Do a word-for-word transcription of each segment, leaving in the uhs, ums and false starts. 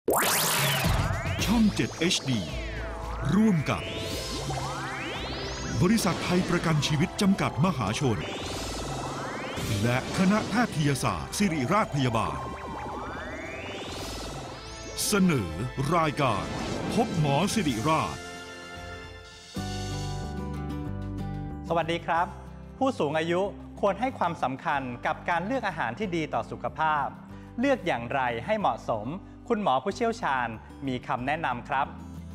ช่อง เจ็ด เอช ดี ร่วมกับบริษัทไทยประกันชีวิตจำกัดมหาชนและคณะแพทยศาสตร์ศิริราชพยาบาลเสนอรายการพบหมอศิริราชสวัสดีครับผู้สูงอายุควรให้ความสำคัญกับการเลือกอาหารที่ดีต่อสุขภาพเลือกอย่างไรให้เหมาะสมคุณหมอผู้เชี่ยวชาญมีคำแนะนำครับ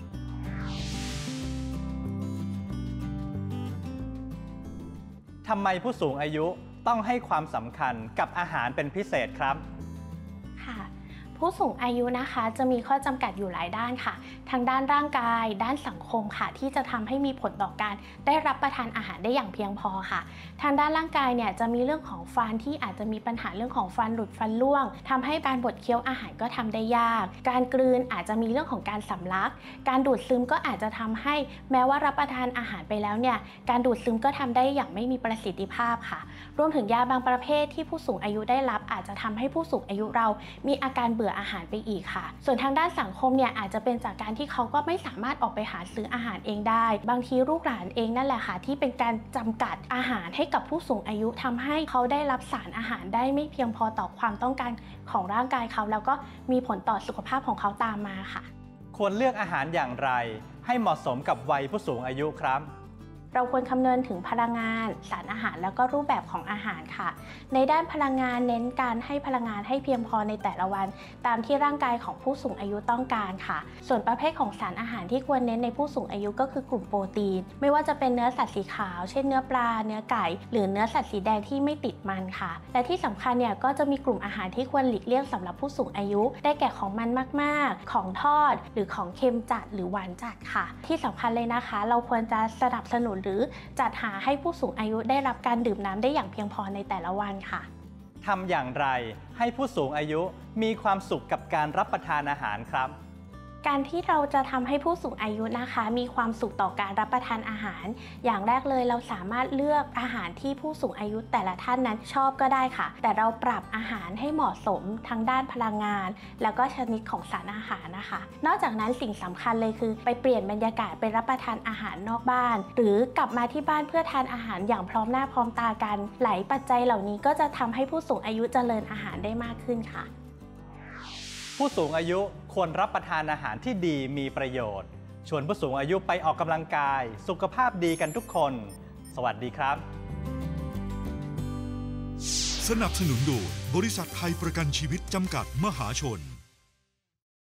ทำไมผู้สูงอายุต้องให้ความสำคัญกับอาหารเป็นพิเศษครับค่ะผู้สูงอายุนะคะจะมีข้อจำกัดอยู่หลายด้านค่ะทางด้านร่างกายด้านสังคมค่ะที่จะทำให้มีผลต่อการได้รับประทานอาหารได้อย่างเพียงพอค่ะทางด้านร่างกายเนี่ยจะมีเรื่องของฟันที่อาจจะมีปัญหาเรื่องของฟันหลุดฟันร่วงทำให้การบดเคี้ยวอาหารก็ทำได้ยากการกลืนอาจจะมีเรื่องของการสำลักการดูดซึมก็อาจจะทำให้แม้ว่ารับประทานอาหารไปแล้วเนี่ยการดูดซึมก็ทำได้อย่างไม่มีประสิทธิภาพค่ะรวมถึงยาบางประเภทที่ผู้สูงอายุได้รับอาจจะทำให้ผู้สูงอายุเรามีอาการเบื่ออาหารไปอีกค่ะส่วนทางด้านสังคมเนี่ยอาจจะเป็นจากการที่เขาก็ไม่สามารถออกไปหาซื้ออาหารเองได้บางทีลูกหลานเองนั่นแหละค่ะที่เป็นการจำกัดอาหารให้กับผู้สูงอายุทำให้เขาได้รับสารอาหารได้ไม่เพียงพอต่อความต้องการของร่างกายเขาแล้วก็มีผลต่อสุขภาพของเขาตามมาค่ะควรเลือกอาหารอย่างไรให้เหมาะสมกับวัยผู้สูงอายุครับเราควรคำนึงถึงพลังงานสารอาหารแล้วก็รูปแบบของอาหารค่ะในด้านพลังงานเน้นการให้พลังงานให้เพียงพอในแต่ละวันตามที่ร่างกายของผู้สูงอายุต้องการค่ะส่วนประเภทของสารอาหารที่ควรเน้นในผู้สูงอายุก็คือกลุ่มโปรตีนไม่ว่าจะเป็นเนื้อสัตว์สีขาวเช่นเนื้อปลาเนื้อไก่หรือเนื้อสัตว์สีแดงที่ไม่ติดมันค่ะและที่สำคัญเนี่ยก็จะมีกลุ่มอาหารที่ควรหลีกเลี่ยงสำหรับผู้สูงอายุได้แก่ของมันมากๆของทอดหรือของเค็มจัดหรือหวานจัดค่ะที่สำคัญเลยนะคะเราควรจะสนับสนุนหรือจัดหาให้ผู้สูงอายุได้รับการดื่มน้ำได้อย่างเพียงพอในแต่ละวันค่ะทำอย่างไรให้ผู้สูงอายุมีความสุขกับการรับประทานอาหารครับการที่เราจะทำให้ผู้สูงอายุนะคะมีความสุขต่อการรับประทานอาหารอย่างแรกเลยเราสามารถเลือกอาหารที่ผู้สูงอายุแต่ละท่านนั้นชอบก็ได้ค่ะแต่เราปรับอาหารให้เหมาะสมทั้งด้านพลังงานแล้วก็ชนิดของสารอาหารนะคะนอกจากนั้นสิ่งสำคัญเลยคือไปเปลี่ยนบรรยากาศไปรับประทานอาหารนอกบ้านหรือกลับมาที่บ้านเพื่อทานอาหารอย่างพร้อมหน้าพร้อมตากันหลายปัจจัยเหล่านี้ก็จะทำให้ผู้สูงอายุเจริญอาหารได้มากขึ้นค่ะผู้สูงอายุควรรับประทานอาหารที่ดีมีประโยชน์ชวนผู้สูงอายุไปออกกำลังกายสุขภาพดีกันทุกคนสวัสดีครับสนับสนุนโดยบริษัทไทยประกันชีวิตจำกัดมหาชน